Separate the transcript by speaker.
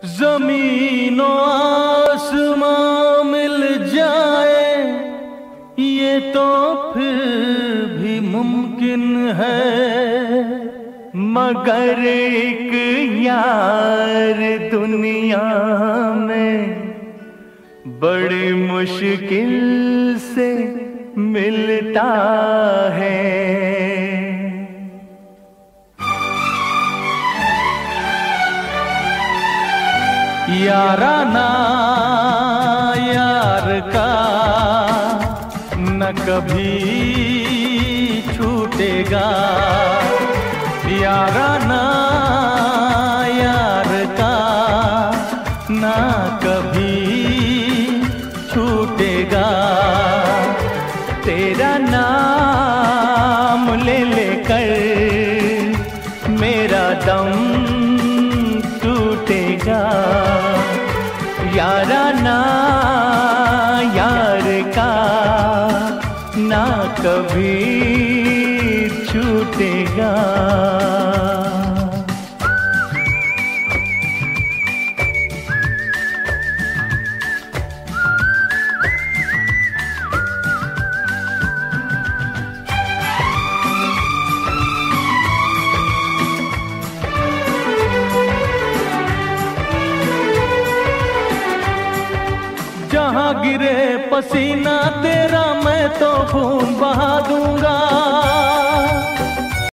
Speaker 1: ज़मीनो आसमां मिल जाए ये तो फिर भी मुमकिन है, मगर एक यार दुनिया में बड़ी मुश्किल से मिलता है। याराना यार का न कभी छूटेगा, याराना यार का न कभी छूटेगा। तेरा नाम ले लेकर मेरा दम टूटेगा, याराना यार का ना कभी छूटेगा। जहाँ गिरे पसीना तेरा मैं तो खून बहा दूंगा,